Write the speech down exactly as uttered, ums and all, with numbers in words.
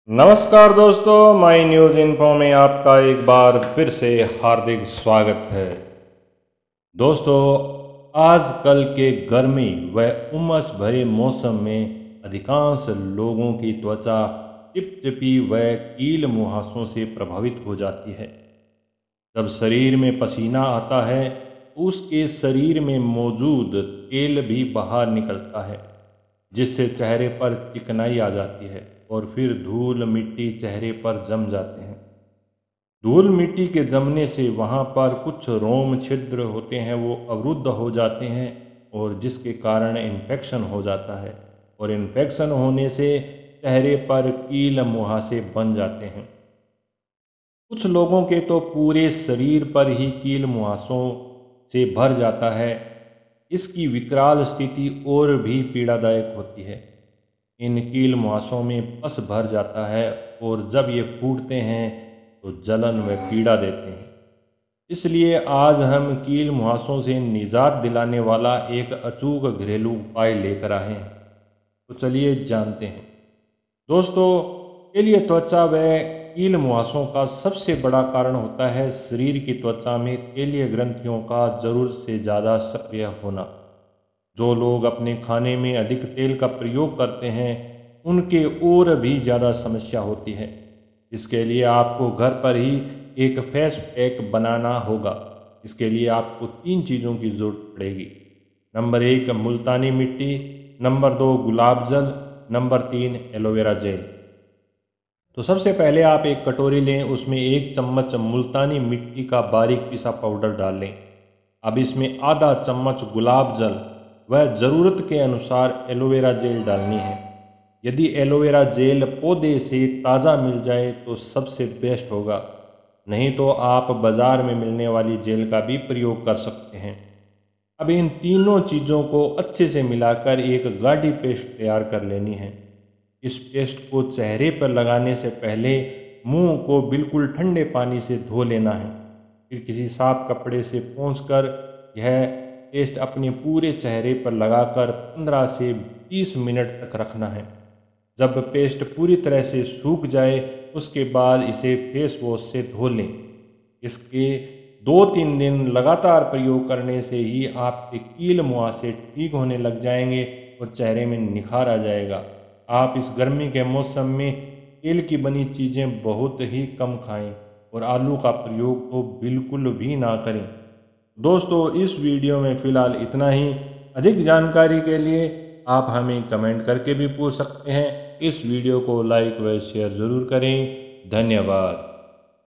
नमस्कार दोस्तों, माई news info में आपका एक बार फिर से हार्दिक स्वागत है। दोस्तों, आजकल के गर्मी व उमस भरे मौसम में अधिकांश लोगों की त्वचा चिपचिपी व कील मुहासों से प्रभावित हो जाती है। जब शरीर में पसीना आता है तो उसके शरीर में मौजूद तेल भी बाहर निकलता है, जिससे चेहरे पर चिकनाई आ जाती है और फिर धूल मिट्टी चेहरे पर जम जाते हैं। धूल मिट्टी के जमने से वहाँ पर कुछ रोम छिद्र होते हैं, वो अवरुद्ध हो जाते हैं और जिसके कारण इन्फेक्शन हो जाता है और इन्फेक्शन होने से चेहरे पर कील मुहासे बन जाते हैं। कुछ लोगों के तो पूरे शरीर पर ही कील मुहासों से भर जाता है। इसकी विकराल स्थिति और भी पीड़ादायक होती है। इन कील मुहासों में पस भर जाता है और जब ये फूटते हैं तो जलन व पीड़ा देते हैं। इसलिए आज हम कील मुहासों से निजात दिलाने वाला एक अचूक घरेलू उपाय लेकर आए हैं। तो चलिए जानते हैं। दोस्तों, के लिए त्वचा व कील मुहासों का सबसे बड़ा कारण होता है शरीर की त्वचा में तेलीय ग्रंथियों का ज़रूरत से ज़्यादा सक्रिय होना। जो लोग अपने खाने में अधिक तेल का प्रयोग करते हैं उनके और भी ज़्यादा समस्या होती है। इसके लिए आपको घर पर ही एक फेस पैक बनाना होगा। इसके लिए आपको तीन चीज़ों की ज़रूरत पड़ेगी। नंबर एक, मुल्तानी मिट्टी। नंबर दो, गुलाब जल। नंबर तीन, एलोवेरा जेल। तो सबसे पहले आप एक कटोरी लें, उसमें एक चम्मच मुल्तानी मिट्टी का बारीक पिसा पाउडर डाल लें। अब इसमें आधा चम्मच गुलाब जल व ज़रूरत के अनुसार एलोवेरा जेल डालनी है। यदि एलोवेरा जेल पौधे से ताज़ा मिल जाए तो सबसे बेस्ट होगा, नहीं तो आप बाज़ार में मिलने वाली जेल का भी प्रयोग कर सकते हैं। अब इन तीनों चीज़ों को अच्छे से मिलाकर एक गाढ़ी पेस्ट तैयार कर लेनी है। इस पेस्ट को चेहरे पर लगाने से पहले मुंह को बिल्कुल ठंडे पानी से धो लेना है। फिर किसी साफ कपड़े से पोंछकर यह पेस्ट अपने पूरे चेहरे पर लगाकर पंद्रह से बीस मिनट तक रखना है। जब पेस्ट पूरी तरह से सूख जाए उसके बाद इसे फेस वॉश से धो लें। इसके दो तीन दिन लगातार प्रयोग करने से ही आपके कील मुहासे ठीक होने लग जाएंगे और चेहरे में निखार आ जाएगा। आप इस गर्मी के मौसम में तेल की बनी चीज़ें बहुत ही कम खाएं और आलू का प्रयोग तो बिल्कुल भी ना करें। दोस्तों, इस वीडियो में फ़िलहाल इतना ही। अधिक जानकारी के लिए आप हमें कमेंट करके भी पूछ सकते हैं। इस वीडियो को लाइक व शेयर ज़रूर करें। धन्यवाद।